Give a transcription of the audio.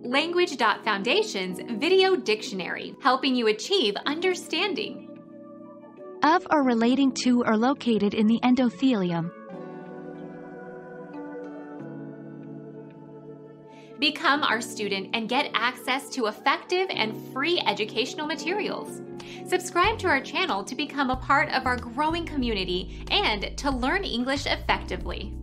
Language.Foundation's Video Dictionary, helping you achieve understanding. Of or relating to or located in the endothelium. Become our student and get access to effective and free educational materials. Subscribe to our channel to become a part of our growing community and to learn English effectively.